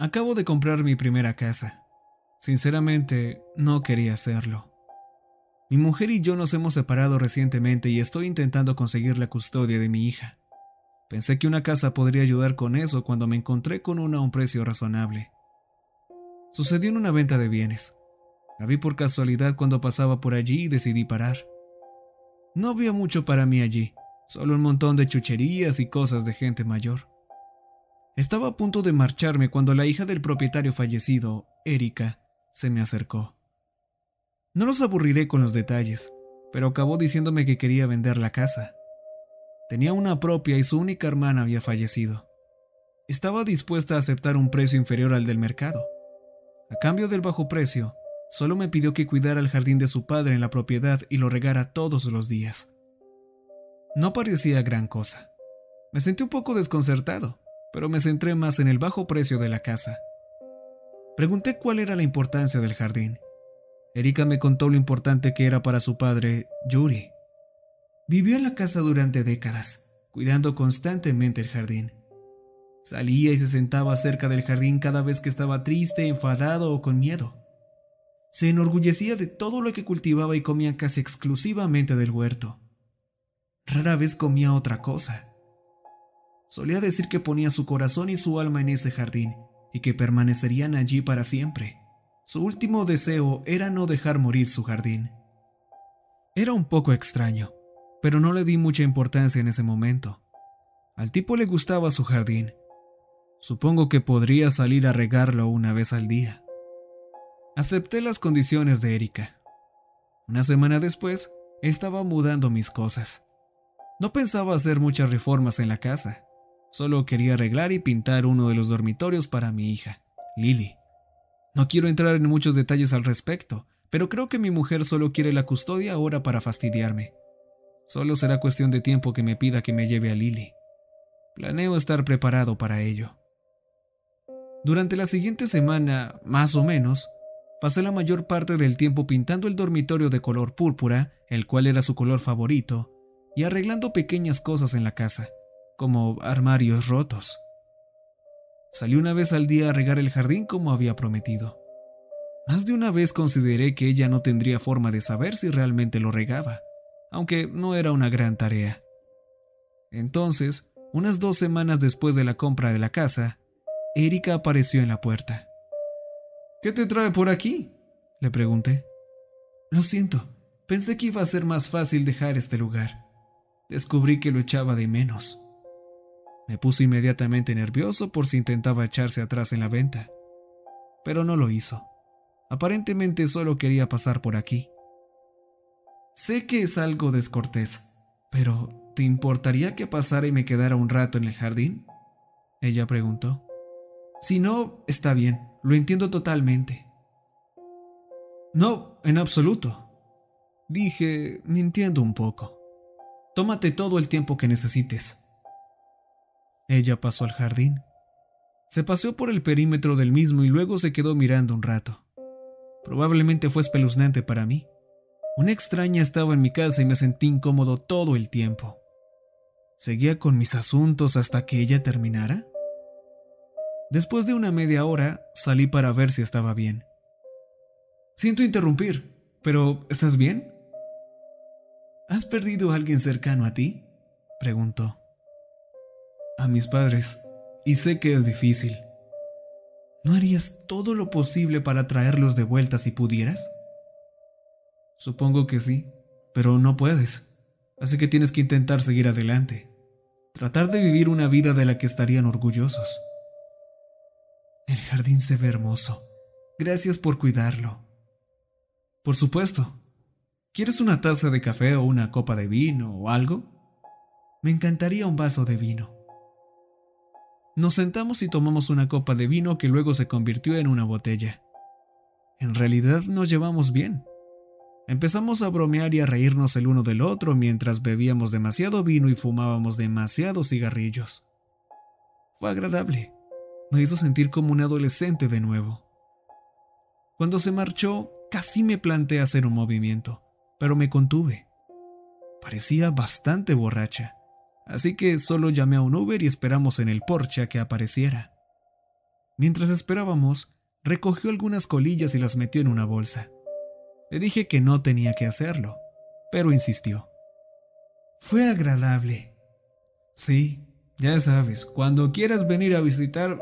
Acabo de comprar mi primera casa. Sinceramente, no quería hacerlo. Mi mujer y yo nos hemos separado recientemente y estoy intentando conseguir la custodia de mi hija. Pensé que una casa podría ayudar con eso cuando me encontré con una a un precio razonable. Sucedió en una venta de bienes. La vi por casualidad cuando pasaba por allí y decidí parar. No había mucho para mí allí, solo un montón de chucherías y cosas de gente mayor. Estaba a punto de marcharme cuando la hija del propietario fallecido, Erika, se me acercó. No los aburriré con los detalles, pero acabó diciéndome que quería vender la casa. Tenía una propia y su única hermana había fallecido. Estaba dispuesta a aceptar un precio inferior al del mercado. A cambio del bajo precio, solo me pidió que cuidara el jardín de su padre en la propiedad y lo regara todos los días. No parecía gran cosa. Me sentí un poco desconcertado, pero me centré más en el bajo precio de la casa. Pregunté cuál era la importancia del jardín. Erika me contó lo importante que era para su padre, Yuri. Vivió en la casa durante décadas, cuidando constantemente el jardín. Salía y se sentaba cerca del jardín cada vez que estaba triste, enfadado o con miedo. Se enorgullecía de todo lo que cultivaba y comía casi exclusivamente del huerto. Rara vez comía otra cosa. Solía decir que ponía su corazón y su alma en ese jardín y que permanecerían allí para siempre. Su último deseo era no dejar morir su jardín. Era un poco extraño, pero no le di mucha importancia en ese momento. Al tipo le gustaba su jardín. Supongo que podría salir a regarlo una vez al día. Acepté las condiciones de Erika. Una semana después, estaba mudando mis cosas. No pensaba hacer muchas reformas en la casa. Solo quería arreglar y pintar uno de los dormitorios para mi hija, Lily. No quiero entrar en muchos detalles al respecto, pero creo que mi mujer solo quiere la custodia ahora para fastidiarme. Solo será cuestión de tiempo que me pida que me lleve a Lily. Planeo estar preparado para ello. Durante la siguiente semana, más o menos, pasé la mayor parte del tiempo pintando el dormitorio de color púrpura, el cual era su color favorito, y arreglando pequeñas cosas en la casa, como armarios rotos. Salí una vez al día a regar el jardín como había prometido. Más de una vez consideré que ella no tendría forma de saber si realmente lo regaba, aunque no era una gran tarea. Entonces, unas 2 semanas después de la compra de la casa, Erika apareció en la puerta. «¿Qué te trae por aquí?», le pregunté. «Lo siento, pensé que iba a ser más fácil dejar este lugar. Descubrí que lo echaba de menos». Me puse inmediatamente nervioso por si intentaba echarse atrás en la venta, pero no lo hizo. Aparentemente solo quería pasar por aquí. «Sé que es algo descortés, pero ¿te importaría que pasara y me quedara un rato en el jardín?», ella preguntó. «Si no, está bien, lo entiendo totalmente». «No, en absoluto», dije, mintiendo un poco. «Tómate todo el tiempo que necesites». Ella pasó al jardín. Se paseó por el perímetro del mismo y luego se quedó mirando un rato. Probablemente fue espeluznante para mí. Una extraña estaba en mi casa y me sentí incómodo todo el tiempo. ¿Seguía con mis asuntos hasta que ella terminara? Después de una media hora, salí para ver si estaba bien. «Siento interrumpir, pero ¿estás bien?». «¿Has perdido a alguien cercano a ti?», preguntó. «A mis padres, y sé que es difícil». «¿No harías todo lo posible para traerlos de vuelta si pudieras?». «Supongo que sí, pero no puedes, así que tienes que intentar seguir adelante. Tratar de vivir una vida de la que estarían orgullosos». «El jardín se ve hermoso. Gracias por cuidarlo». «Por supuesto. ¿Quieres una taza de café o una copa de vino o algo?». «Me encantaría un vaso de vino». Nos sentamos y tomamos una copa de vino que luego se convirtió en una botella. En realidad nos llevamos bien. Empezamos a bromear y a reírnos el uno del otro mientras bebíamos demasiado vino y fumábamos demasiados cigarrillos. Fue agradable. Me hizo sentir como un adolescente de nuevo. Cuando se marchó, casi me planteé hacer un movimiento, pero me contuve. Parecía bastante borracha. Así que solo llamé a un Uber y esperamos en el porche a que apareciera. Mientras esperábamos, recogió algunas colillas y las metió en una bolsa. Le dije que no tenía que hacerlo, pero insistió. Fue agradable. Sí, ya sabes, cuando quieras venir a visitar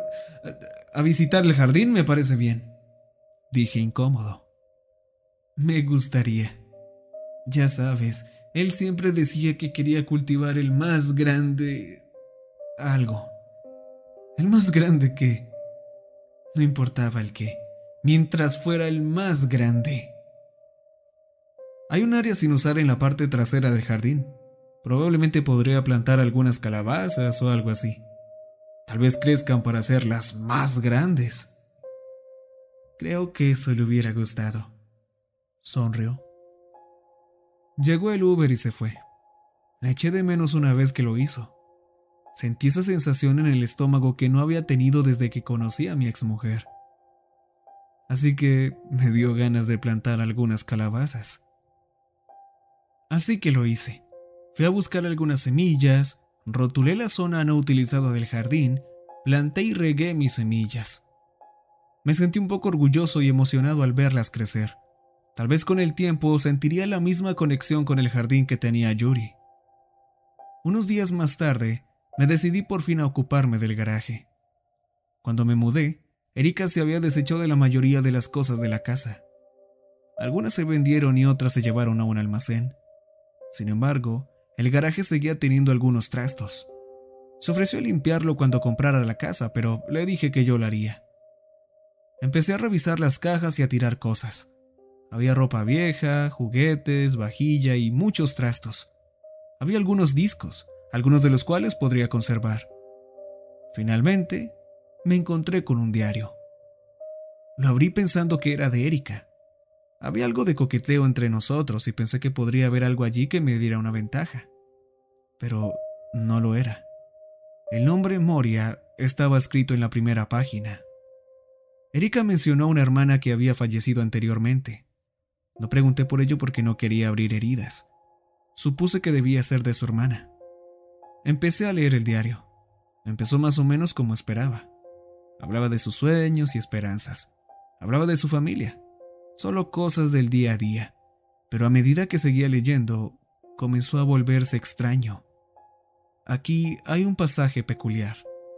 el jardín me parece bien, dije incómodo. Me gustaría. Ya sabes, él siempre decía que quería cultivar el más grande... algo. ¿El más grande qué? No importaba el qué, mientras fuera el más grande. Hay un área sin usar en la parte trasera del jardín. Probablemente podría plantar algunas calabazas o algo así. Tal vez crezcan para hacerlas más grandes. Creo que eso le hubiera gustado. Sonrió. Llegó el Uber y se fue. La eché de menos una vez que lo hizo. Sentí esa sensación en el estómago que no había tenido desde que conocí a mi exmujer. Así que me dio ganas de plantar algunas calabazas. Así que lo hice. Fui a buscar algunas semillas, rotulé la zona no utilizada del jardín, planté y regué mis semillas. Me sentí un poco orgulloso y emocionado al verlas crecer. Tal vez con el tiempo sentiría la misma conexión con el jardín que tenía Yuri. Unos días más tarde, me decidí por fin a ocuparme del garaje. Cuando me mudé, Erika se había deshecho de la mayoría de las cosas de la casa. Algunas se vendieron y otras se llevaron a un almacén. Sin embargo, el garaje seguía teniendo algunos trastos. Se ofreció a limpiarlo cuando comprara la casa, pero le dije que yo lo haría. Empecé a revisar las cajas y a tirar cosas. Había ropa vieja, juguetes, vajilla y muchos trastos. Había algunos discos, algunos de los cuales podría conservar. Finalmente, me encontré con un diario. Lo abrí pensando que era de Erika. Había algo de coqueteo entre nosotros y pensé que podría haber algo allí que me diera una ventaja. Pero no lo era. El nombre Moria estaba escrito en la primera página. Erika mencionó a una hermana que había fallecido anteriormente. No pregunté por ello porque no quería abrir heridas. Supuse que debía ser de su hermana. Empecé a leer el diario. Empezó más o menos como esperaba. Hablaba de sus sueños y esperanzas. Hablaba de su familia. Solo cosas del día a día. Pero a medida que seguía leyendo, comenzó a volverse extraño. Aquí hay un pasaje peculiar.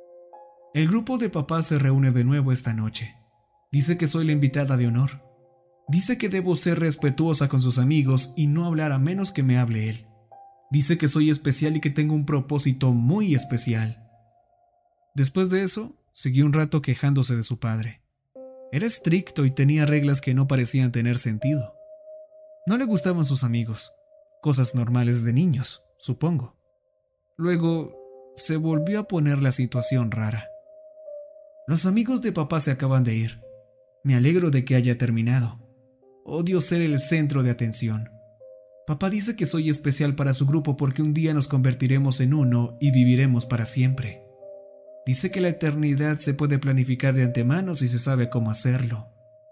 El grupo de papás se reúne de nuevo esta noche. Dice que soy la invitada de honor. Dice que debo ser respetuosa con sus amigos y no hablar a menos que me hable él. Dice que soy especial y que tengo un propósito muy especial. Después de eso, siguió un rato quejándose de su padre. Era estricto y tenía reglas que no parecían tener sentido. No le gustaban sus amigos, cosas normales de niños, supongo. Luego, se volvió a poner la situación rara. Los amigos de papá se acaban de ir. Me alegro de que haya terminado. Odio ser el centro de atención. Papá dice que soy especial para su grupo porque un día nos convertiremos en uno y viviremos para siempre. Dice que la eternidad se puede planificar de antemano si se sabe cómo hacerlo.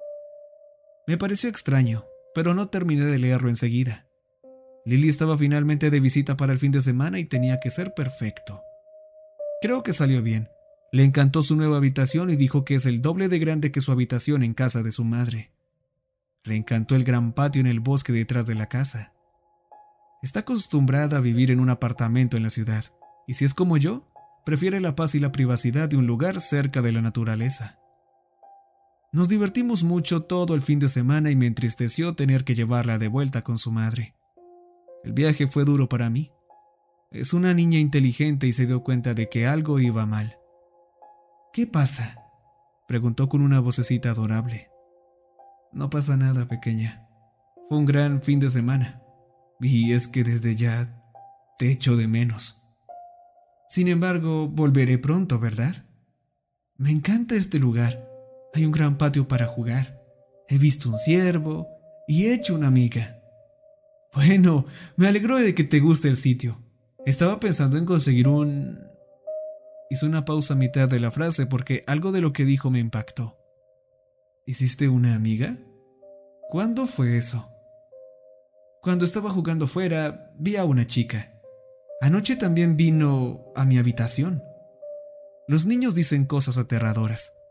Me pareció extraño, pero no terminé de leerlo enseguida. Lily estaba finalmente de visita para el fin de semana y tenía que ser perfecto. Creo que salió bien. Le encantó su nueva habitación y dijo que es el doble de grande que su habitación en casa de su madre. Le encantó el gran patio en el bosque detrás de la casa. Está acostumbrada a vivir en un apartamento en la ciudad, y si es como yo, prefiere la paz y la privacidad de un lugar cerca de la naturaleza. Nos divertimos mucho todo el fin de semana y me entristeció tener que llevarla de vuelta con su madre. El viaje fue duro para mí. Es una niña inteligente y se dio cuenta de que algo iba mal. ¿Qué pasa?, preguntó con una vocecita adorable. No pasa nada, pequeña. Fue un gran fin de semana. Y es que desde ya te echo de menos. Sin embargo, volveré pronto, ¿verdad? Me encanta este lugar. Hay un gran patio para jugar. He visto un ciervo y he hecho una amiga. Bueno, me alegro de que te guste el sitio. Estaba pensando en conseguir un... Hizo una pausa a mitad de la frase porque algo de lo que dijo me impactó. ¿Hiciste una amiga? ¿Cuándo fue eso? Cuando estaba jugando fuera, vi a una chica. Anoche también vino a mi habitación. Los niños dicen cosas aterradoras.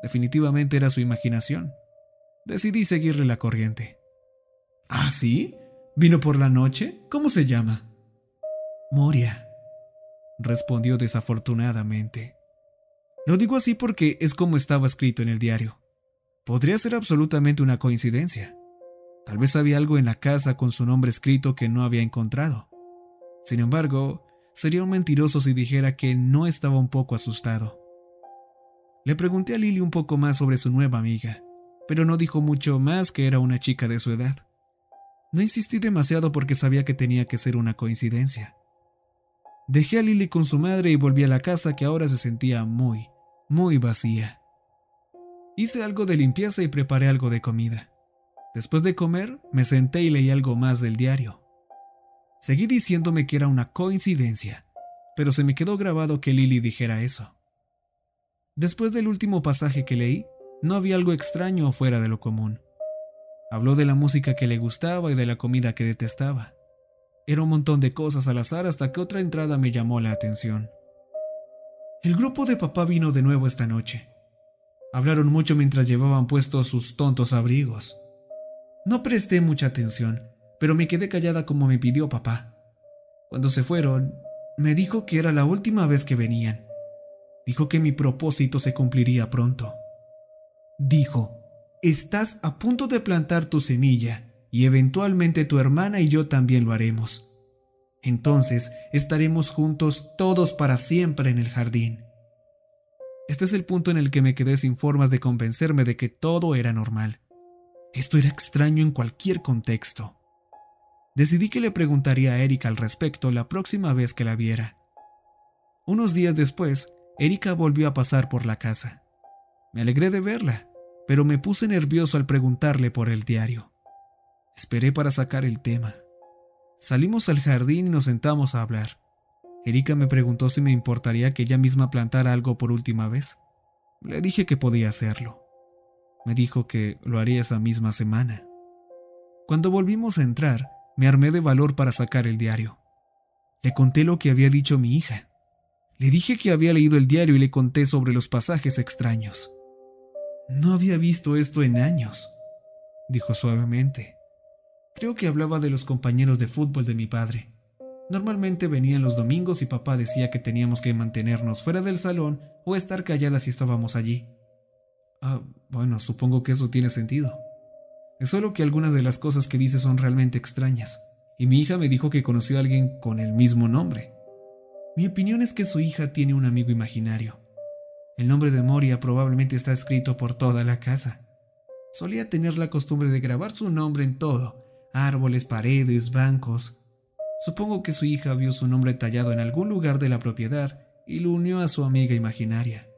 Definitivamente era su imaginación. Decidí seguirle la corriente. ¿Ah, sí? ¿Vino por la noche? ¿Cómo se llama? Moria, respondió desafortunadamente. Lo digo así porque es como estaba escrito en el diario. Podría ser absolutamente una coincidencia. Tal vez había algo en la casa con su nombre escrito que no había encontrado. Sin embargo, sería un mentiroso si dijera que no estaba un poco asustado. Le pregunté a Lily un poco más sobre su nueva amiga, pero no dijo mucho más que era una chica de su edad. No insistí demasiado porque sabía que tenía que ser una coincidencia. Dejé a Lily con su madre y volví a la casa, que ahora se sentía muy vacía. Hice algo de limpieza y preparé algo de comida. Después de comer, me senté y leí algo más del diario. Seguí diciéndome que era una coincidencia, pero se me quedó grabado que Lily dijera eso. Después del último pasaje que leí, no había algo extraño o fuera de lo común. Habló de la música que le gustaba y de la comida que detestaba. Era un montón de cosas al azar hasta que otra entrada me llamó la atención. El grupo de papá vino de nuevo esta noche. Hablaron mucho mientras llevaban puestos sus tontos abrigos. No presté mucha atención, pero me quedé callada como me pidió papá. Cuando se fueron, me dijo que era la última vez que venían. Dijo que mi propósito se cumpliría pronto. Dijo: estás a punto de plantar tu semilla y eventualmente tu hermana y yo también lo haremos. Entonces estaremos juntos todos para siempre en el jardín. Este es el punto en el que me quedé sin formas de convencerme de que todo era normal. Esto era extraño en cualquier contexto. Decidí que le preguntaría a Erika al respecto la próxima vez que la viera. Unos días después, Erika volvió a pasar por la casa. Me alegré de verla, pero me puse nervioso al preguntarle por el diario. Esperé para sacar el tema. Salimos al jardín y nos sentamos a hablar. Erika me preguntó si me importaría que ella misma plantara algo por última vez. Le dije que podía hacerlo. Me dijo que lo haría esa misma semana. Cuando volvimos a entrar, me armé de valor para sacar el diario. Le conté lo que había dicho mi hija. Le dije que había leído el diario y le conté sobre los pasajes extraños. No había visto esto en años, dijo suavemente. Creo que hablaba de los compañeros de fútbol de mi padre. Normalmente venían los domingos y papá decía que teníamos que mantenernos fuera del salón o estar calladas si estábamos allí. Bueno, supongo que eso tiene sentido. Es solo que algunas de las cosas que dice son realmente extrañas, y mi hija me dijo que conoció a alguien con el mismo nombre. Mi opinión es que su hija tiene un amigo imaginario. El nombre de Moria probablemente está escrito por toda la casa. Solía tener la costumbre de grabar su nombre en todo: árboles, paredes, bancos. Supongo que su hija vio su nombre tallado en algún lugar de la propiedad y lo unió a su amiga imaginaria.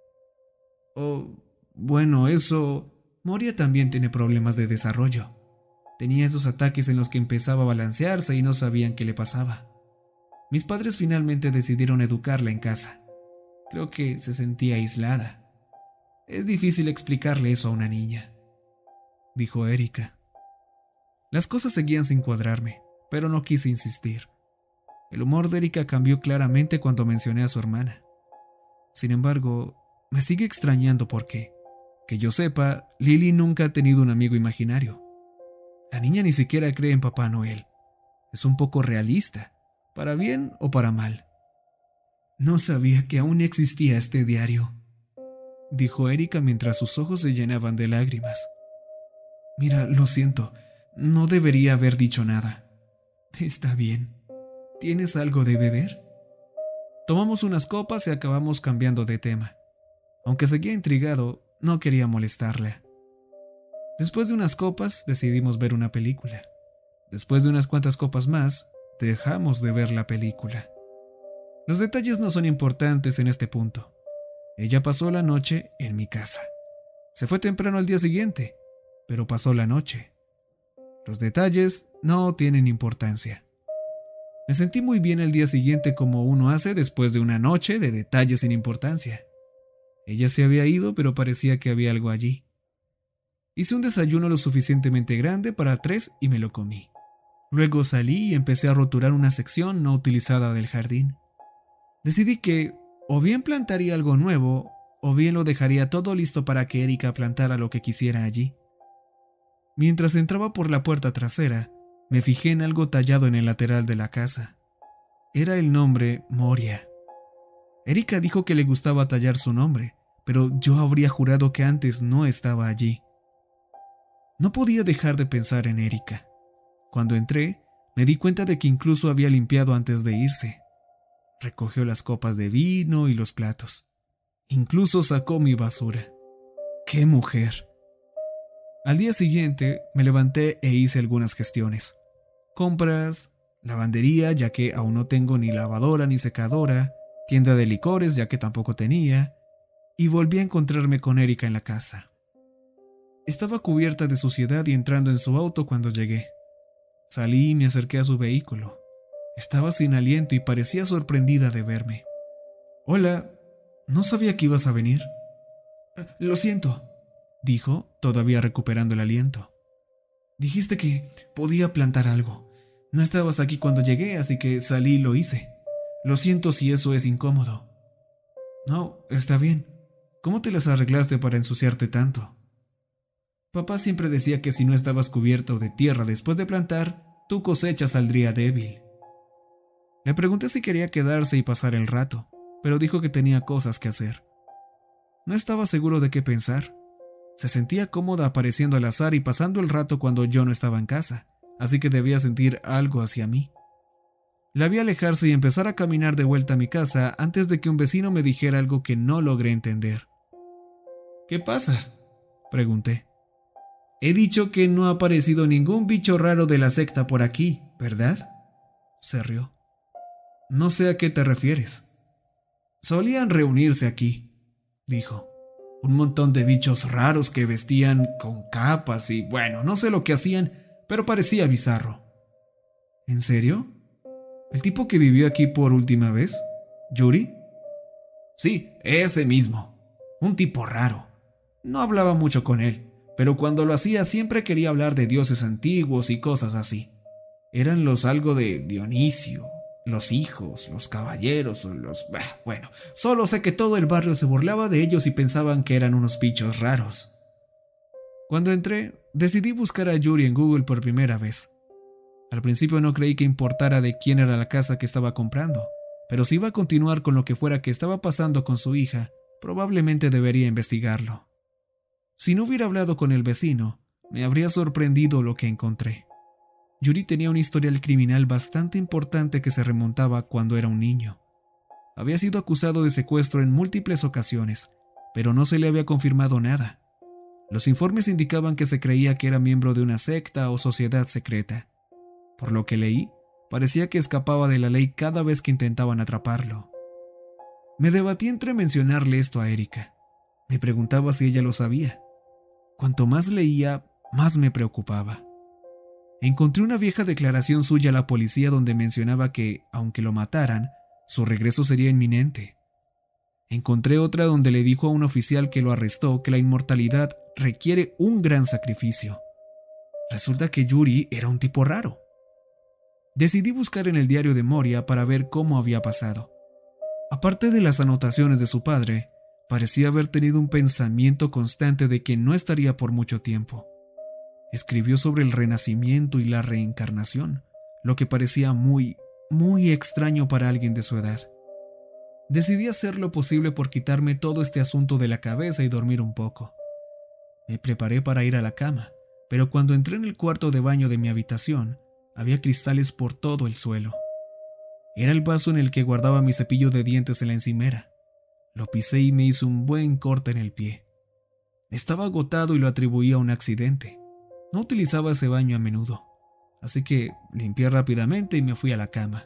Bueno, eso... Moria también tiene problemas de desarrollo. Tenía esos ataques en los que empezaba a balancearse y no sabían qué le pasaba. Mis padres finalmente decidieron educarla en casa. Creo que se sentía aislada. Es difícil explicarle eso a una niña, dijo Erika. Las cosas seguían sin cuadrarme, pero no quise insistir. El humor de Erika cambió claramente cuando mencioné a su hermana. Sin embargo, me sigue extrañando porque, que yo sepa, Lily nunca ha tenido un amigo imaginario. La niña ni siquiera cree en Papá Noel. Es un poco realista, para bien o para mal. No sabía que aún existía este diario, dijo Erika mientras sus ojos se llenaban de lágrimas. Mira, lo siento, no debería haber dicho nada. Está bien. ¿Tienes algo de beber? Tomamos unas copas y acabamos cambiando de tema. Aunque seguía intrigado, no quería molestarla. Después de unas copas, decidimos ver una película. Después de unas cuantas copas más, dejamos de ver la película. Los detalles no son importantes en este punto. Ella pasó la noche en mi casa. Se fue temprano al día siguiente, pero pasó la noche. Los detalles no tienen importancia. Me sentí muy bien el día siguiente, como uno hace después de una noche de detalles sin importancia. Ella se había ido, pero parecía que había algo allí. Hice un desayuno lo suficientemente grande para 3 y me lo comí. Luego salí y empecé a roturar una sección no utilizada del jardín. Decidí que o bien plantaría algo nuevo o bien lo dejaría todo listo para que Erika plantara lo que quisiera allí. Mientras entraba por la puerta trasera, me fijé en algo tallado en el lateral de la casa. Era el nombre Moria. Erika dijo que le gustaba tallar su nombre, pero yo habría jurado que antes no estaba allí. No podía dejar de pensar en Erika. Cuando entré, me di cuenta de que incluso había limpiado antes de irse. Recogió las copas de vino y los platos. Incluso sacó mi basura. ¡Qué mujer! Al día siguiente me levanté e hice algunas gestiones. Compras, lavandería, ya que aún no tengo ni lavadora ni secadora, tienda de licores, ya que tampoco tenía, y volví a encontrarme con Erika en la casa. Estaba cubierta de suciedad y entrando en su auto cuando llegué. Salí y me acerqué a su vehículo. Estaba sin aliento y parecía sorprendida de verme. «Hola, no sabía que ibas a venir». «Lo siento», dijo, todavía recuperando el aliento. «Dijiste que podía plantar algo. No estabas aquí cuando llegué, así que salí y lo hice. Lo siento si eso es incómodo». «No, está bien. ¿Cómo te las arreglaste para ensuciarte tanto?» «Papá siempre decía que si no estabas cubierto de tierra después de plantar, tu cosecha saldría débil». Le pregunté si quería quedarse y pasar el rato, pero dijo que tenía cosas que hacer. No estaba seguro de qué pensar. Se sentía cómoda apareciendo al azar y pasando el rato cuando yo no estaba en casa, así que debía sentir algo hacia mí. La vi alejarse y empezar a caminar de vuelta a mi casa antes de que un vecino me dijera algo que no logré entender. «¿Qué pasa?», pregunté. «He dicho que no ha aparecido ningún bicho raro de la secta por aquí, ¿verdad?», se rió. «No sé a qué te refieres». «Solían reunirse aquí», dijo. «Un montón de bichos raros que vestían con capas y bueno, no sé lo que hacían, pero parecía bizarro». «¿En serio? ¿El tipo que vivió aquí por última vez? ¿Yuri?» «Sí, ese mismo. Un tipo raro. No hablaba mucho con él, pero cuando lo hacía siempre quería hablar de dioses antiguos y cosas así. Eran los algo de Dionisio, los hijos, los caballeros o los... Bueno, solo sé que todo el barrio se burlaba de ellos y pensaban que eran unos bichos raros». Cuando entré, decidí buscar a Yuri en Google por primera vez. Al principio no creí que importara de quién era la casa que estaba comprando, pero si iba a continuar con lo que fuera que estaba pasando con su hija, probablemente debería investigarlo. Si no hubiera hablado con el vecino, me habría sorprendido lo que encontré. Yuri tenía un historial criminal bastante importante que se remontaba cuando era un niño. Había sido acusado de secuestro en múltiples ocasiones, pero no se le había confirmado nada. Los informes indicaban que se creía que era miembro de una secta o sociedad secreta. Por lo que leí, parecía que escapaba de la ley cada vez que intentaban atraparlo. Me debatí entre mencionarle esto a Erika. Me preguntaba si ella lo sabía. Cuanto más leía, más me preocupaba. Encontré una vieja declaración suya a la policía donde mencionaba que, aunque lo mataran, su regreso sería inminente. Encontré otra donde le dijo a un oficial que lo arrestó que la inmortalidad requiere un gran sacrificio. Resulta que Yuri era un tipo raro. Decidí buscar en el diario de Moria para ver cómo había pasado. Aparte de las anotaciones de su padre, parecía haber tenido un pensamiento constante de que no estaría por mucho tiempo. Escribió sobre el renacimiento y la reencarnación, lo que parecía muy extraño para alguien de su edad. Decidí hacer lo posible por quitarme todo este asunto de la cabeza y dormir un poco. Me preparé para ir a la cama, pero cuando entré en el cuarto de baño de mi habitación, había cristales por todo el suelo. Era el vaso en el que guardaba mi cepillo de dientes en la encimera. Lo pisé y me hizo un buen corte en el pie. Estaba agotado y lo atribuía a un accidente. No utilizaba ese baño a menudo, así que limpié rápidamente y me fui a la cama.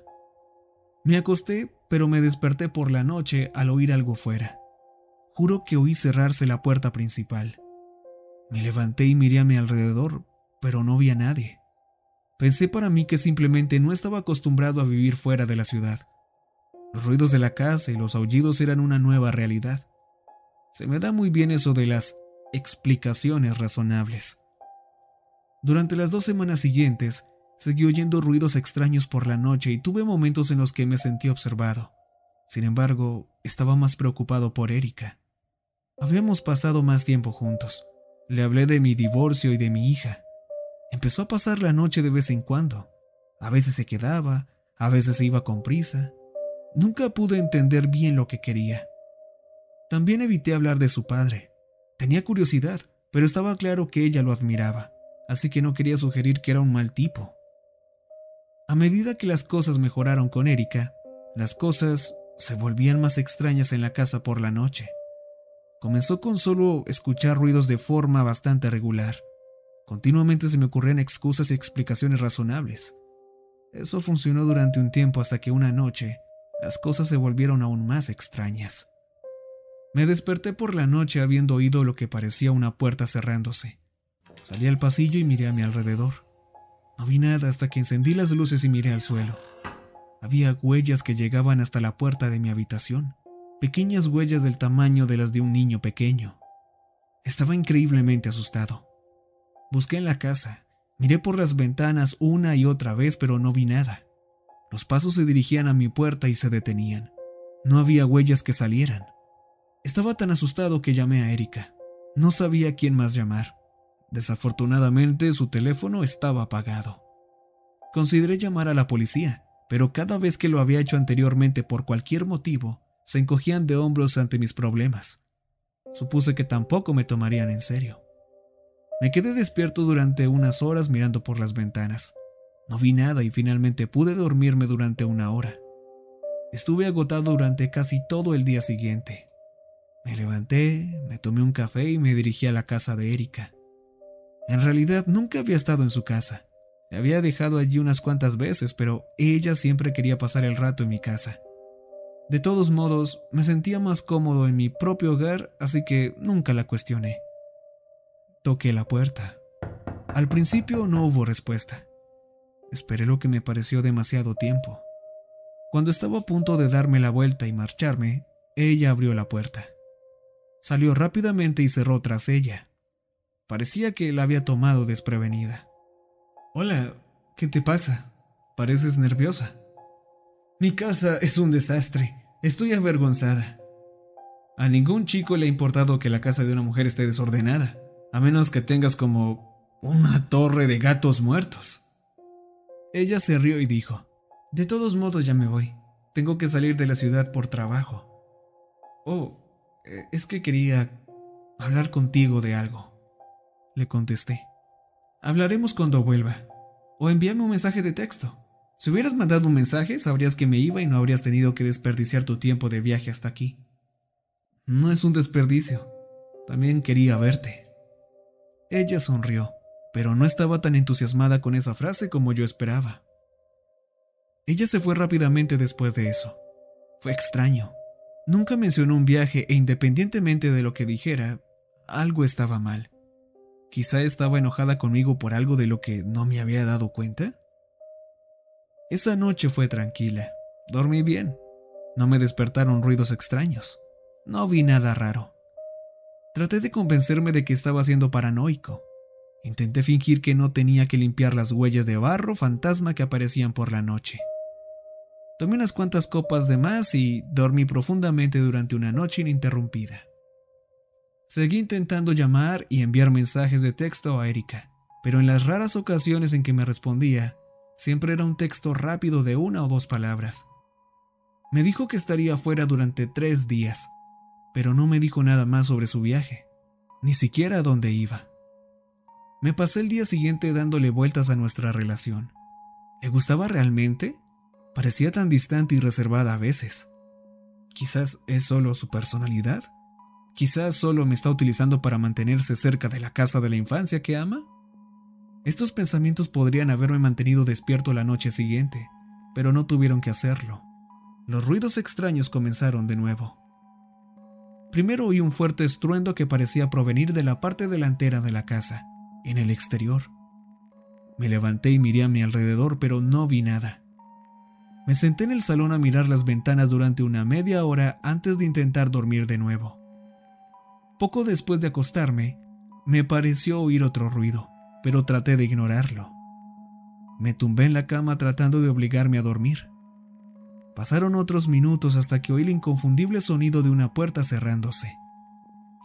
Me acosté, pero me desperté por la noche al oír algo fuera. Juro que oí cerrarse la puerta principal. Me levanté y miré a mi alrededor, pero no vi a nadie. Pensé para mí que simplemente no estaba acostumbrado a vivir fuera de la ciudad. Los ruidos de la casa y los aullidos eran una nueva realidad. Se me da muy bien eso de las explicaciones razonables. Durante las 2 semanas siguientes, seguí oyendo ruidos extraños por la noche y tuve momentos en los que me sentí observado. Sin embargo, estaba más preocupado por Erika. Habíamos pasado más tiempo juntos. Le hablé de mi divorcio y de mi hija. Empezó a pasar la noche de vez en cuando. A veces se quedaba, a veces se iba con prisa. Nunca pude entender bien lo que quería. También evité hablar de su padre. Tenía curiosidad, pero estaba claro que ella lo admiraba, así que no quería sugerir que era un mal tipo. A medida que las cosas mejoraron con Erika, las cosas se volvían más extrañas en la casa por la noche. Comenzó con solo escuchar ruidos de forma bastante regular. Continuamente se me ocurrían excusas y explicaciones razonables. Eso funcionó durante un tiempo hasta que una noche las cosas se volvieron aún más extrañas. Me desperté por la noche habiendo oído lo que parecía una puerta cerrándose. Salí al pasillo y miré a mi alrededor. No vi nada hasta que encendí las luces y miré al suelo. Había huellas que llegaban hasta la puerta de mi habitación, pequeñas huellas del tamaño de las de un niño pequeño. Estaba increíblemente asustado. Busqué en la casa, miré por las ventanas una y otra vez, pero no vi nada. Los pasos se dirigían a mi puerta y se detenían. No había huellas que salieran. Estaba tan asustado que llamé a Erika. No sabía a quién más llamar. Desafortunadamente, su teléfono estaba apagado. Consideré llamar a la policía, pero cada vez que lo había hecho anteriormente por cualquier motivo, se encogían de hombros ante mis problemas. Supuse que tampoco me tomarían en serio. Me quedé despierto durante unas horas mirando por las ventanas. No vi nada y finalmente pude dormirme durante una hora. Estuve agotado durante casi todo el día siguiente. Me levanté, me tomé un café y me dirigí a la casa de Erika. En realidad nunca había estado en su casa. La había dejado allí unas cuantas veces, pero ella siempre quería pasar el rato en mi casa. De todos modos, me sentía más cómodo en mi propio hogar, así que nunca la cuestioné. Toqué la puerta. Al principio no hubo respuesta. Esperé lo que me pareció demasiado tiempo. Cuando estaba a punto de darme la vuelta y marcharme, ella abrió la puerta. Salió rápidamente y cerró tras ella. Parecía que la había tomado desprevenida. «Hola, ¿qué te pasa? Pareces nerviosa». «Mi casa es un desastre. Estoy avergonzada». A ningún chico le ha importado que la casa de una mujer esté desordenada, a menos que tengas como una torre de gatos muertos. Ella se rió y dijo: «De todos modos ya me voy. Tengo que salir de la ciudad por trabajo». «Oh, es que quería hablar contigo de algo», le contesté. «Hablaremos cuando vuelva. O envíame un mensaje de texto. Si hubieras mandado un mensaje, sabrías que me iba y no habrías tenido que desperdiciar tu tiempo de viaje hasta aquí». «No es un desperdicio. También quería verte». Ella sonrió, pero no estaba tan entusiasmada con esa frase como yo esperaba. Ella se fue rápidamente después de eso. Fue extraño. Nunca mencionó un viaje e independientemente de lo que dijera, algo estaba mal. Quizá estaba enojada conmigo por algo de lo que no me había dado cuenta. Esa noche fue tranquila. Dormí bien. No me despertaron ruidos extraños. No vi nada raro. Traté de convencerme de que estaba siendo paranoico. Intenté fingir que no tenía que limpiar las huellas de barro fantasma que aparecían por la noche. Tomé unas cuantas copas de más y dormí profundamente durante una noche ininterrumpida. Seguí intentando llamar y enviar mensajes de texto a Erika, pero en las raras ocasiones en que me respondía, siempre era un texto rápido de 1 o 2 palabras. Me dijo que estaría fuera durante 3 días, pero no me dijo nada más sobre su viaje, ni siquiera a dónde iba. Me pasé el día siguiente dándole vueltas a nuestra relación. ¿Le gustaba realmente? Parecía tan distante y reservada a veces. Quizás es solo su personalidad. Quizás solo me está utilizando para mantenerse cerca de la casa de la infancia que ama. Estos pensamientos podrían haberme mantenido despierto la noche siguiente, pero no tuvieron que hacerlo. Los ruidos extraños comenzaron de nuevo. Primero oí un fuerte estruendo que parecía provenir de la parte delantera de la casa, en el exterior. Me levanté y miré a mi alrededor, pero no vi nada. Me senté en el salón a mirar las ventanas durante una media hora antes de intentar dormir de nuevo. Poco después de acostarme, me pareció oír otro ruido, pero traté de ignorarlo. Me tumbé en la cama tratando de obligarme a dormir. Pasaron otros minutos hasta que oí el inconfundible sonido de una puerta cerrándose.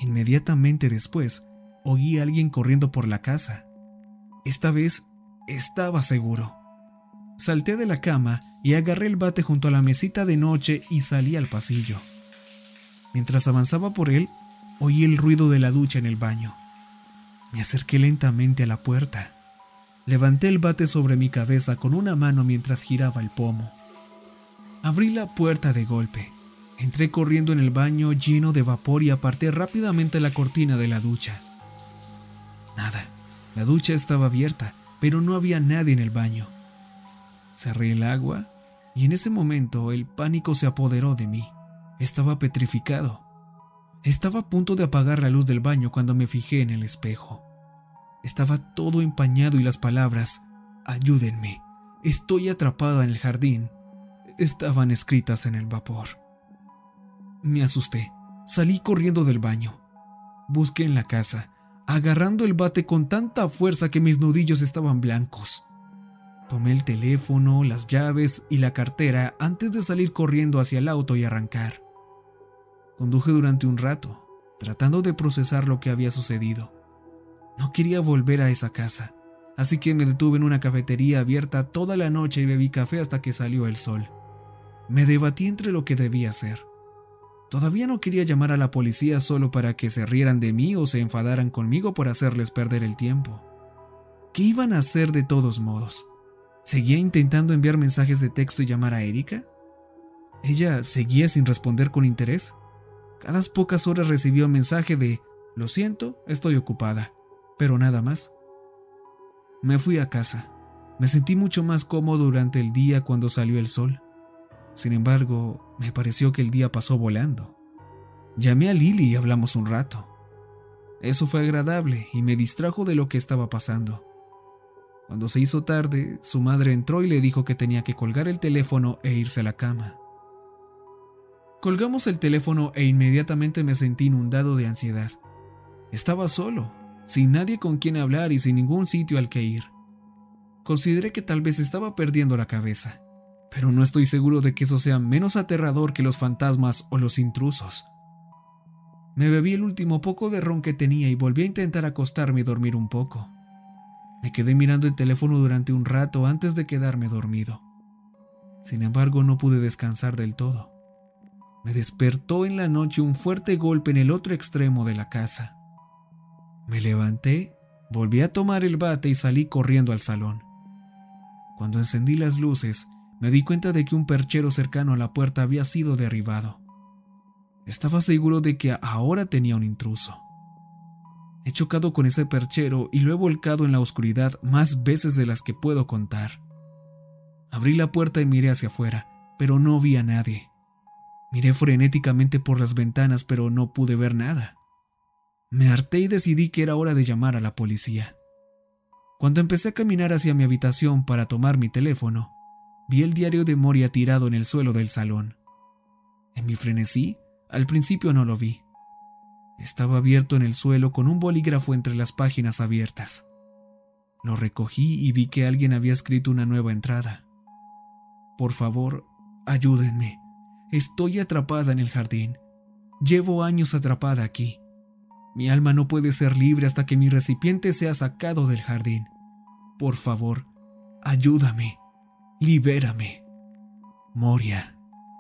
Inmediatamente después, oí a alguien corriendo por la casa. Esta vez estaba seguro. Salté de la cama y agarré el bate junto a la mesita de noche y salí al pasillo. Mientras avanzaba por él, oí el ruido de la ducha en el baño. Me acerqué lentamente a la puerta. Levanté el bate sobre mi cabeza con una mano mientras giraba el pomo. Abrí la puerta de golpe. Entré corriendo en el baño lleno de vapor y aparté rápidamente la cortina de la ducha. Nada, la ducha estaba abierta, pero no había nadie en el baño. Cerré el agua y en ese momento el pánico se apoderó de mí. Estaba petrificado. Estaba a punto de apagar la luz del baño cuando me fijé en el espejo. Estaba todo empañado y las palabras «Ayúdenme, estoy atrapada en el jardín» estaban escritas en el vapor. Me asusté. Salí corriendo del baño. Busqué en la casa, agarrando el bate con tanta fuerza que mis nudillos estaban blancos. Tomé el teléfono, las llaves y la cartera antes de salir corriendo hacia el auto y arrancar. Conduje durante un rato, tratando de procesar lo que había sucedido. No quería volver a esa casa, así que me detuve en una cafetería abierta toda la noche y bebí café hasta que salió el sol. Me debatí entre lo que debía hacer. Todavía no quería llamar a la policía solo para que se rieran de mí o se enfadaran conmigo por hacerles perder el tiempo. ¿Qué iban a hacer de todos modos? ¿Seguía intentando enviar mensajes de texto y llamar a Erika? ¿Ella seguía sin responder con interés? Cada pocas horas recibía un mensaje de «Lo siento, estoy ocupada», pero nada más. Me fui a casa. Me sentí mucho más cómodo durante el día cuando salió el sol. Sin embargo, me pareció que el día pasó volando. Llamé a Lily y hablamos un rato. Eso fue agradable y me distrajo de lo que estaba pasando. Cuando se hizo tarde, su madre entró y le dijo que tenía que colgar el teléfono e irse a la cama. Colgamos el teléfono e inmediatamente me sentí inundado de ansiedad. Estaba solo, sin nadie con quien hablar y sin ningún sitio al que ir. Consideré que tal vez estaba perdiendo la cabeza, pero no estoy seguro de que eso sea menos aterrador que los fantasmas o los intrusos. Me bebí el último poco de ron que tenía y volví a intentar acostarme y dormir un poco. Me quedé mirando el teléfono durante un rato antes de quedarme dormido. Sin embargo, no pude descansar del todo. Me despertó en la noche un fuerte golpe en el otro extremo de la casa. Me levanté, volví a tomar el bate y salí corriendo al salón. Cuando encendí las luces, me di cuenta de que un perchero cercano a la puerta había sido derribado. Estaba seguro de que ahora tenía un intruso. He chocado con ese perchero y lo he volcado en la oscuridad más veces de las que puedo contar. Abrí la puerta y miré hacia afuera, pero no vi a nadie. Miré frenéticamente por las ventanas, pero no pude ver nada. Me harté y decidí que era hora de llamar a la policía. Cuando empecé a caminar hacia mi habitación para tomar mi teléfono, vi el diario de Moria tirado en el suelo del salón. En mi frenesí, al principio no lo vi. Estaba abierto en el suelo con un bolígrafo entre las páginas abiertas. Lo recogí y vi que alguien había escrito una nueva entrada. Por favor, ayúdenme. Estoy atrapada en el jardín. Llevo años atrapada aquí. Mi alma no puede ser libre hasta que mi recipiente sea sacado del jardín. Por favor, ayúdame. Libérame. Moria.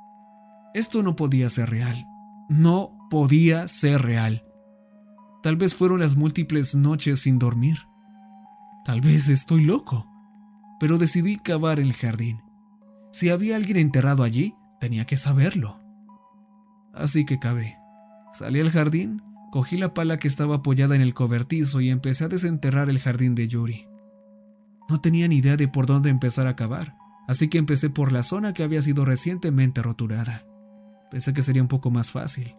Esto no podía ser real. No podía ser real. Tal vez fueron las múltiples noches sin dormir. Tal vez estoy loco. Pero decidí cavar en el jardín. Si había alguien enterrado allí, tenía que saberlo. Así que cavé. Salí al jardín, cogí la pala que estaba apoyada en el cobertizo y empecé a desenterrar el jardín de Yuri. No tenía ni idea de por dónde empezar a cavar, así que empecé por la zona que había sido recientemente roturada. Pensé que sería un poco más fácil.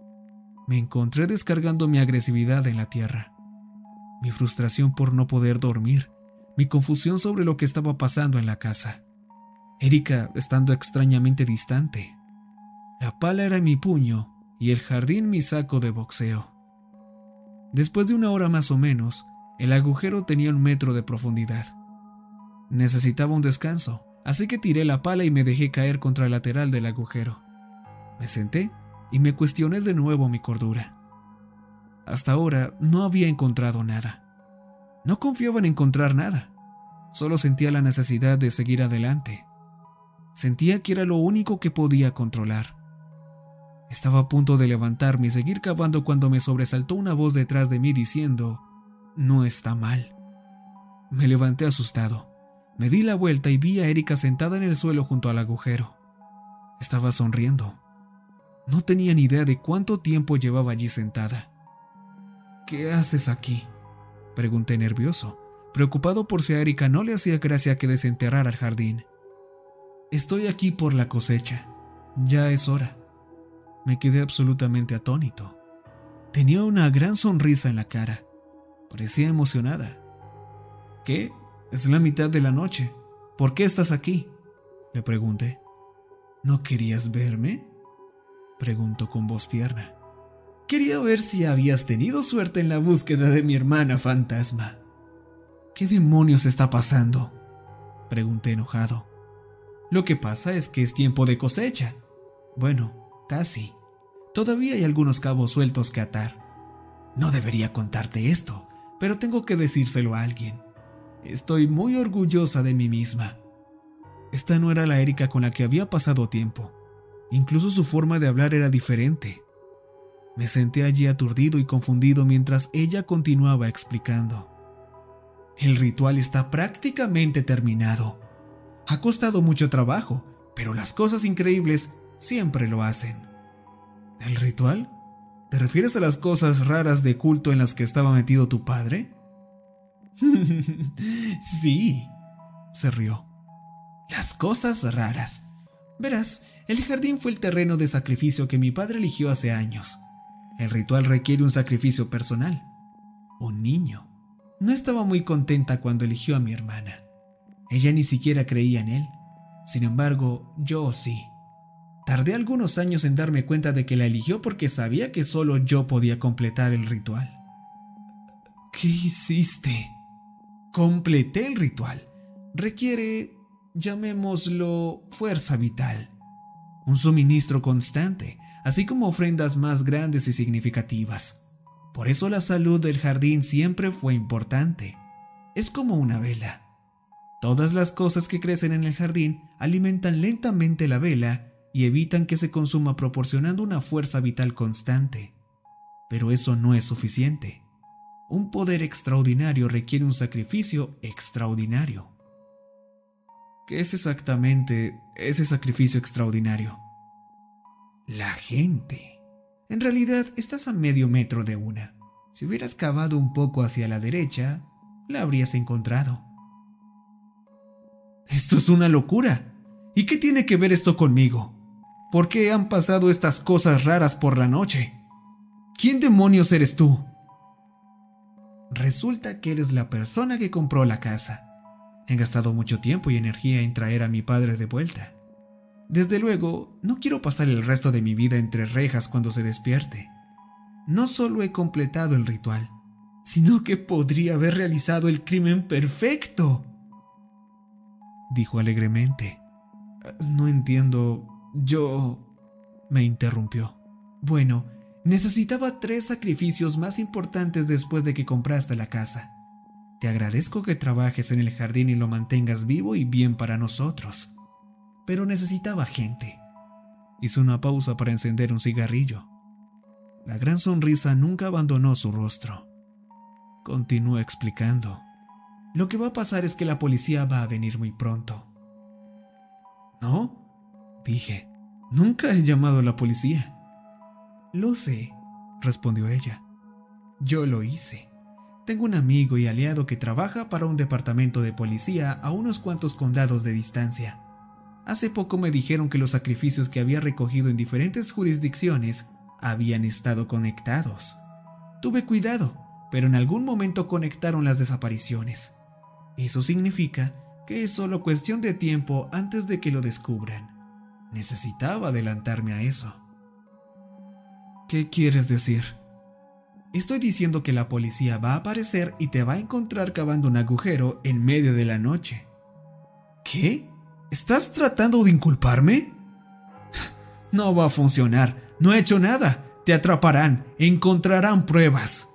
Me encontré descargando mi agresividad en la tierra, mi frustración por no poder dormir, mi confusión sobre lo que estaba pasando en la casa. Erika estando extrañamente distante. La pala era mi puño y el jardín mi saco de boxeo. Después de una hora más o menos, el agujero tenía 1 metro de profundidad. Necesitaba un descanso, así que tiré la pala y me dejé caer contra el lateral del agujero. Me senté y me cuestioné de nuevo mi cordura. Hasta ahora no había encontrado nada. No confiaba en encontrar nada. Solo sentía la necesidad de seguir adelante. Sentía que era lo único que podía controlar. Estaba a punto de levantarme y seguir cavando cuando me sobresaltó una voz detrás de mí diciendo: «No está mal». Me levanté asustado. Me di la vuelta y vi a Erika sentada en el suelo junto al agujero. Estaba sonriendo. No tenía ni idea de cuánto tiempo llevaba allí sentada. «¿Qué haces aquí?», pregunté nervioso, preocupado por si a Erika no le hacía gracia que desenterrara el jardín. «Estoy aquí por la cosecha. Ya es hora». Me quedé absolutamente atónito. Tenía una gran sonrisa en la cara. Parecía emocionada. «¿Qué? Es la mitad de la noche. ¿Por qué estás aquí?», le pregunté. «¿No querías verme?», preguntó con voz tierna. «Quería ver si habías tenido suerte en la búsqueda de mi hermana fantasma». «¿Qué demonios está pasando?», pregunté enojado. «Lo que pasa es que es tiempo de cosecha. Bueno, casi. Todavía hay algunos cabos sueltos que atar. No debería contarte esto, pero tengo que decírselo a alguien. Estoy muy orgullosa de mí misma». Esta no era la Erika con la que había pasado tiempo. Incluso su forma de hablar era diferente. Me senté allí aturdido y confundido mientras ella continuaba explicando. «El ritual está prácticamente terminado. Ha costado mucho trabajo, pero las cosas increíbles siempre lo hacen». «¿El ritual? ¿Te refieres a las cosas raras de culto en las que estaba metido tu padre?». «Sí», se rió. «Las cosas raras. Verás, el jardín fue el terreno de sacrificio que mi padre eligió hace años. El ritual requiere un sacrificio personal. Un niño. No estaba muy contenta cuando eligió a mi hermana. Ella ni siquiera creía en él. Sin embargo, yo sí. Tardé algunos años en darme cuenta de que la eligió porque sabía que solo yo podía completar el ritual». «¿Qué hiciste?». «Completé el ritual. Requiere, llamémoslo, fuerza vital. Un suministro constante, así como ofrendas más grandes y significativas. Por eso la salud del jardín siempre fue importante. Es como una vela. Todas las cosas que crecen en el jardín alimentan lentamente la vela y evitan que se consuma proporcionando una fuerza vital constante. Pero eso no es suficiente. Un poder extraordinario requiere un sacrificio extraordinario». «¿Qué es exactamente ese sacrificio extraordinario?». «La gente. En realidad estás a medio metro de una. Si hubieras cavado un poco hacia la derecha, la habrías encontrado». «Esto es una locura. ¿Y qué tiene que ver esto conmigo? ¿Por qué han pasado estas cosas raras por la noche? ¿Quién demonios eres tú?». «Resulta que eres la persona que compró la casa. He gastado mucho tiempo y energía en traer a mi padre de vuelta. Desde luego, no quiero pasar el resto de mi vida entre rejas cuando se despierte. No solo he completado el ritual, sino que podría haber realizado el crimen perfecto», dijo alegremente. «No entiendo. Yo…», me interrumpió. «Bueno, necesitaba 3 sacrificios más importantes después de que compraste la casa. Te agradezco que trabajes en el jardín y lo mantengas vivo y bien para nosotros. Pero necesitaba gente». Hizo una pausa para encender un cigarrillo. La gran sonrisa nunca abandonó su rostro. Continuó explicando. «Lo que va a pasar es que la policía va a venir muy pronto». «¿No?», dije. «Nunca he llamado a la policía». «Lo sé», respondió ella. «Yo lo hice. Tengo un amigo y aliado que trabaja para un departamento de policía a unos cuantos condados de distancia. Hace poco me dijeron que los sacrificios que había recogido en diferentes jurisdicciones habían estado conectados. Tuve cuidado, pero en algún momento conectaron las desapariciones. Eso significa que es solo cuestión de tiempo antes de que lo descubran. Necesitaba adelantarme a eso». «¿Qué quieres decir?». «Estoy diciendo que la policía va a aparecer y te va a encontrar cavando un agujero en medio de la noche». «¿Qué? ¿Estás tratando de inculparme?». «No va a funcionar. No he hecho nada. Te atraparán, encontrarán pruebas.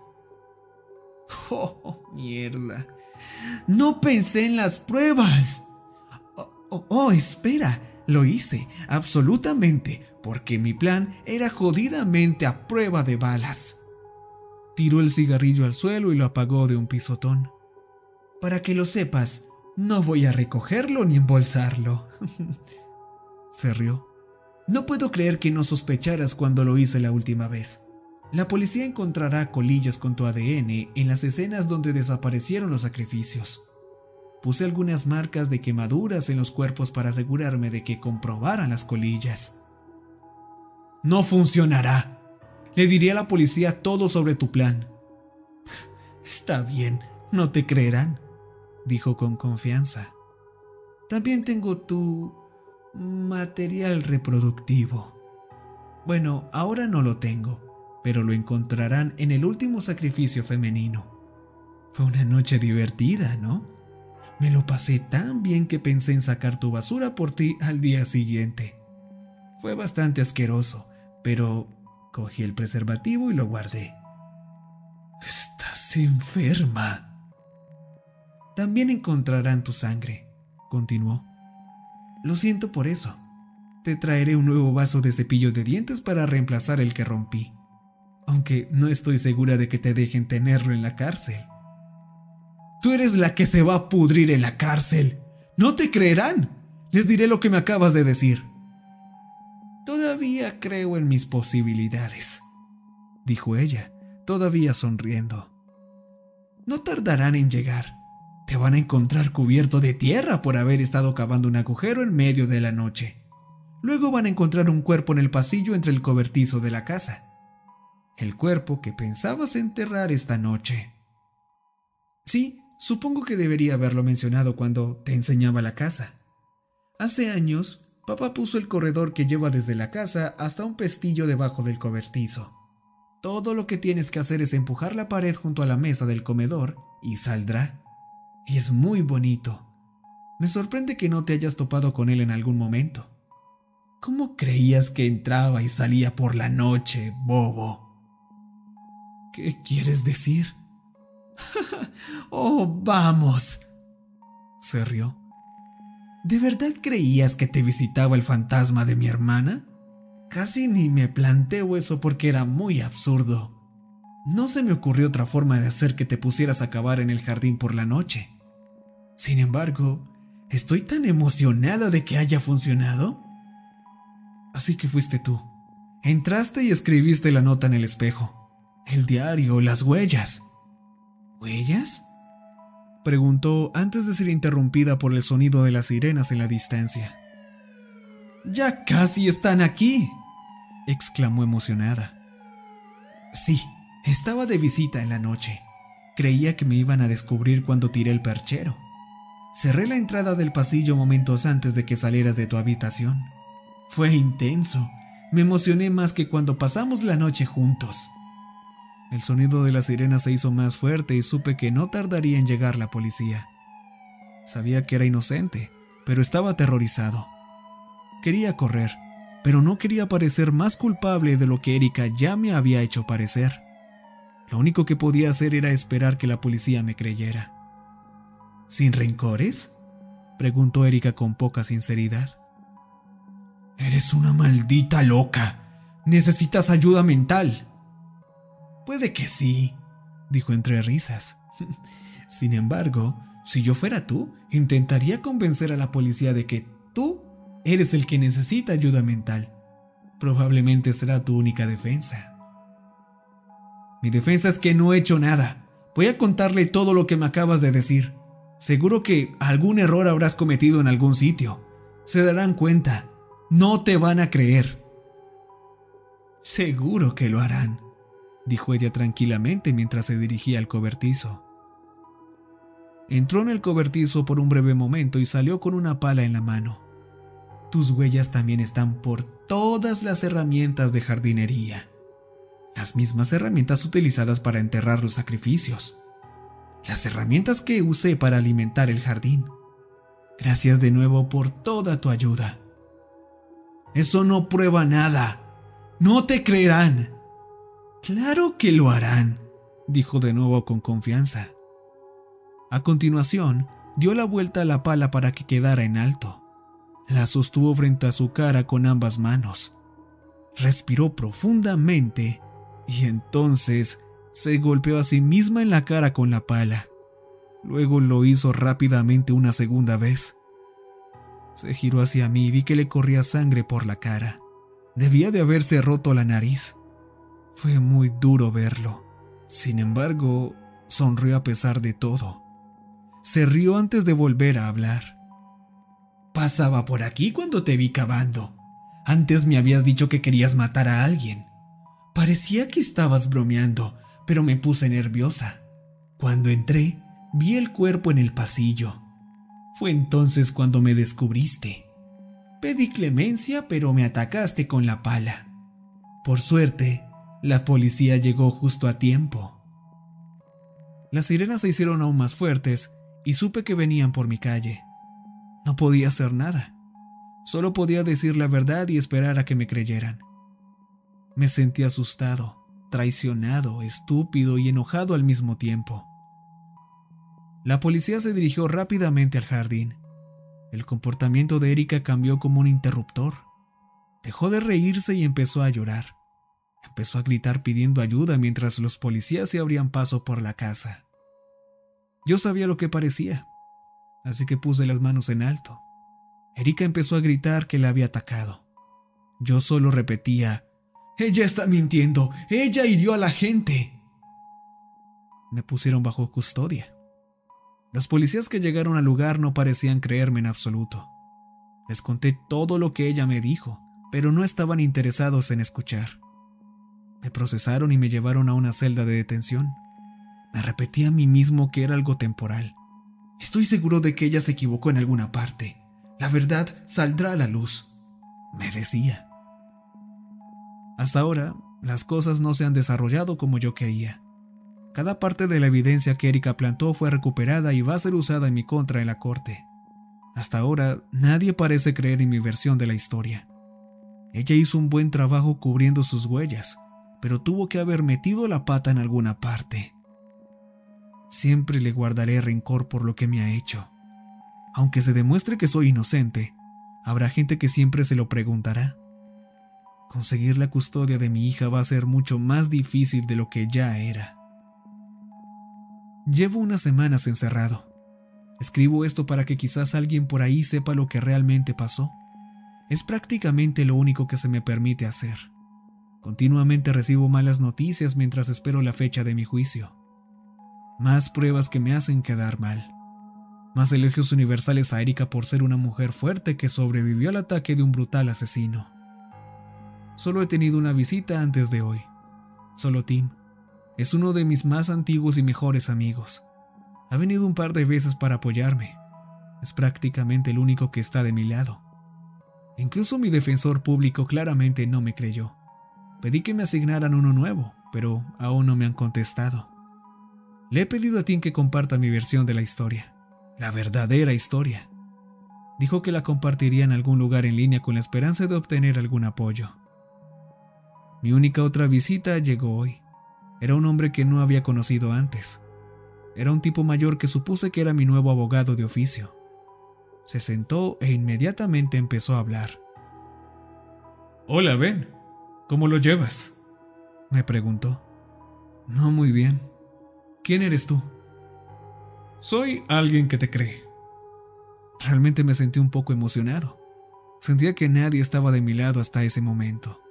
Oh, mierda. No pensé en las pruebas. Espera. Lo hice, absolutamente, porque mi plan era jodidamente a prueba de balas. Tiró el cigarrillo al suelo y lo apagó de un pisotón. Para que lo sepas, no voy a recogerlo ni embolsarlo. Se rió. No puedo creer que no sospecharas cuando lo hice la última vez. La policía encontrará colillas con tu ADN en las escenas donde desaparecieron los sacrificios. Puse algunas marcas de quemaduras en los cuerpos para asegurarme de que comprobaran las colillas. No funcionará. Le diré a la policía todo sobre tu plan. Está bien, no te creerán, dijo con confianza. También tengo tu material reproductivo. Bueno, ahora no lo tengo, pero lo encontrarán en el último sacrificio femenino. Fue una noche divertida, ¿no? Me lo pasé tan bien que pensé en sacar tu basura por ti al día siguiente. Fue bastante asqueroso, pero cogí el preservativo y lo guardé. Estás enferma. También encontrarán tu sangre, continuó. Lo siento por eso. Te traeré un nuevo vaso de cepillo de dientes para reemplazar el que rompí, aunque no estoy segura de que te dejen tenerlo en la cárcel. Tú eres la que se va a pudrir en la cárcel. ¡No te creerán! Les diré lo que me acabas de decir. Todavía creo en mis posibilidades, dijo ella, todavía sonriendo. No tardarán en llegar. Te van a encontrar cubierto de tierra por haber estado cavando un agujero en medio de la noche. Luego van a encontrar un cuerpo en el pasillo entre el cobertizo de la casa. El cuerpo que pensabas enterrar esta noche. Sí, supongo que debería haberlo mencionado cuando te enseñaba la casa. Hace años, papá puso el corredor que lleva desde la casa hasta un pestillo debajo del cobertizo. Todo lo que tienes que hacer es empujar la pared junto a la mesa del comedor y saldrá. Y es muy bonito. Me sorprende que no te hayas topado con él en algún momento. ¿Cómo creías que entraba y salía por la noche, bobo? ¿Qué quieres decir? ¡Oh, vamos!, se rió. ¿De verdad creías que te visitaba el fantasma de mi hermana? Casi ni me planteo eso porque era muy absurdo. No se me ocurrió otra forma de hacer que te pusieras a cavar en el jardín por la noche. Sin embargo, estoy tan emocionada de que haya funcionado. Así que fuiste tú. Entraste y escribiste la nota en el espejo, el diario, las huellas. ¿Huellas?, preguntó antes de ser interrumpida por el sonido de las sirenas en la distancia. ¡Ya casi están aquí!, exclamó emocionada. Sí, estaba de visita en la noche. Creía que me iban a descubrir cuando tiré el perchero. Cerré la entrada del pasillo momentos antes de que salieras de tu habitación. Fue intenso. Me emocioné más que cuando pasamos la noche juntos. El sonido de la sirena se hizo más fuerte y supe que no tardaría en llegar la policía. Sabía que era inocente, pero estaba aterrorizado. Quería correr, pero no quería parecer más culpable de lo que Erika ya me había hecho parecer. Lo único que podía hacer era esperar que la policía me creyera. ¿Sin rencores?, preguntó Erika con poca sinceridad. Eres una maldita loca. Necesitas ayuda mental. Puede que sí, dijo entre risas. Sin embargo, si yo fuera tú, intentaría convencer a la policía de que tú eres el que necesita ayuda mental. Probablemente será tu única defensa. Mi defensa es que no he hecho nada. Voy a contarle todo lo que me acabas de decir. Seguro que algún error habrás cometido en algún sitio. Se darán cuenta. No te van a creer. Seguro que lo harán, dijo ella tranquilamente mientras se dirigía al cobertizo. Entró en el cobertizo por un breve momento y salió con una pala en la mano. Tus huellas también están por todas las herramientas de jardinería. Las mismas herramientas utilizadas para enterrar los sacrificios. Las herramientas que usé para alimentar el jardín. Gracias de nuevo por toda tu ayuda. Eso no prueba nada. No te creerán. Claro que lo harán, dijo de nuevo con confianza. A continuación, dio la vuelta a la pala para que quedara en alto. La sostuvo frente a su cara con ambas manos. Respiró profundamente y entonces se golpeó a sí misma en la cara con la pala. Luego lo hizo rápidamente una segunda vez. Se giró hacia mí y vi que le corría sangre por la cara. Debía de haberse roto la nariz. Fue muy duro verlo. Sin embargo, sonrió a pesar de todo. Se rió antes de volver a hablar. Pasaba por aquí cuando te vi cavando. Antes me habías dicho que querías matar a alguien. Parecía que estabas bromeando, pero me puse nerviosa. Cuando entré, vi el cuerpo en el pasillo. Fue entonces cuando me descubriste. Pedí clemencia, pero me atacaste con la pala. Por suerte, la policía llegó justo a tiempo. Las sirenas se hicieron aún más fuertes y supe que venían por mi calle. No podía hacer nada. Solo podía decir la verdad y esperar a que me creyeran. Me sentí asustado, traicionado, estúpido y enojado al mismo tiempo. La policía se dirigió rápidamente al jardín. El comportamiento de Erika cambió como un interruptor. Dejó de reírse y empezó a llorar. Empezó a gritar pidiendo ayuda mientras los policías se abrían paso por la casa. Yo sabía lo que parecía, así que puse las manos en alto. Erika empezó a gritar que la había atacado. Yo solo repetía: «¡Ella está mintiendo! ¡Ella hirió a la gente!». Me pusieron bajo custodia. Los policías que llegaron al lugar no parecían creerme en absoluto. Les conté todo lo que ella me dijo, pero no estaban interesados en escuchar. Me procesaron y me llevaron a una celda de detención. Me repetí a mí mismo que era algo temporal. Estoy seguro de que ella se equivocó en alguna parte. La verdad saldrá a la luz, me decía. Hasta ahora, las cosas no se han desarrollado como yo quería. Cada parte de la evidencia que Erika plantó fue recuperada y va a ser usada en mi contra en la corte. Hasta ahora, nadie parece creer en mi versión de la historia. Ella hizo un buen trabajo cubriendo sus huellas, pero tuvo que haber metido la pata en alguna parte. Siempre le guardaré rencor por lo que me ha hecho. Aunque se demuestre que soy inocente, habrá gente que siempre se lo preguntará. Conseguir la custodia de mi hija va a ser mucho más difícil de lo que ya era. Llevo unas semanas encerrado. Escribo esto para que quizás alguien por ahí sepa lo que realmente pasó. Es prácticamente lo único que se me permite hacer. Continuamente recibo malas noticias mientras espero la fecha de mi juicio. Más pruebas que me hacen quedar mal. Más elogios universales a Erika por ser una mujer fuerte que sobrevivió al ataque de un brutal asesino. Solo he tenido una visita antes de hoy. Solo Tim. Es uno de mis más antiguos y mejores amigos. Ha venido un par de veces para apoyarme. Es prácticamente el único que está de mi lado. Incluso mi defensor público claramente no me creyó. Pedí que me asignaran uno nuevo, pero aún no me han contestado. Le he pedido a Tim que comparta mi versión de la historia. La verdadera historia. Dijo que la compartiría en algún lugar en línea con la esperanza de obtener algún apoyo. Mi única otra visita llegó hoy. Era un hombre que no había conocido antes. Era un tipo mayor que supuse que era mi nuevo abogado de oficio. Se sentó e inmediatamente empezó a hablar. «Hola, Ben. ¿Cómo lo llevas?», me preguntó. «No muy bien. ¿Quién eres tú?». «Soy alguien que te cree». Realmente me sentí un poco emocionado. Sentía que nadie estaba de mi lado hasta ese momento.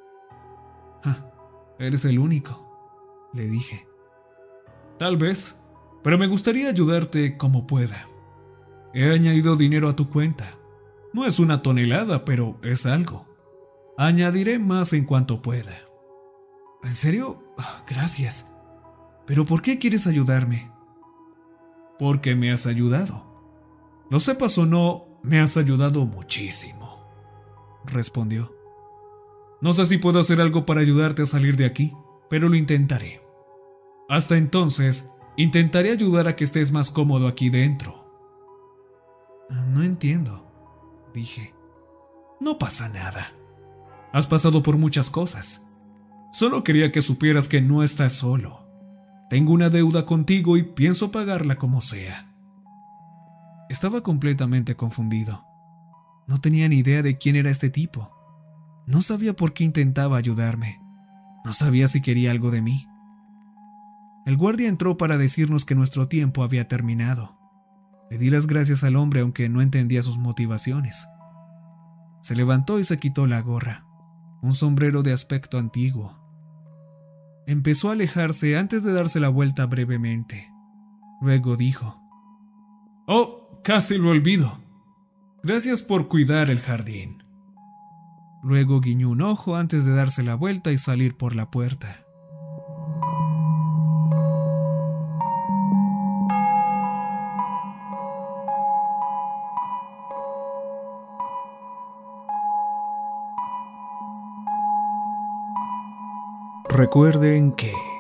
«Eres el único», le dije. «Tal vez, pero me gustaría ayudarte como pueda. He añadido dinero a tu cuenta. No es una tonelada, pero es algo. Añadiré más en cuanto pueda». «¿En serio? Gracias. ¿Pero por qué quieres ayudarme?». «Porque me has ayudado. Lo sepas o no, me has ayudado muchísimo», respondió. «No sé si puedo hacer algo para ayudarte a salir de aquí, pero lo intentaré. Hasta entonces, intentaré ayudar a que estés más cómodo aquí dentro». «No entiendo», dije. «No pasa nada. Has pasado por muchas cosas. Solo quería que supieras que no estás solo. Tengo una deuda contigo y pienso pagarla como sea. Estaba completamente confundido. No tenía ni idea de quién era este tipo. No sabía por qué intentaba ayudarme. No sabía si quería algo de mí. El guardia entró para decirnos que nuestro tiempo había terminado. Le di las gracias al hombre aunque no entendía sus motivaciones. Se levantó y se quitó la gorra, un sombrero de aspecto antiguo. Empezó a alejarse antes de darse la vuelta brevemente. Luego dijo: «Oh, casi lo olvido. Gracias por cuidar el jardín». Luego guiñó un ojo antes de darse la vuelta y salir por la puerta. Recuerden que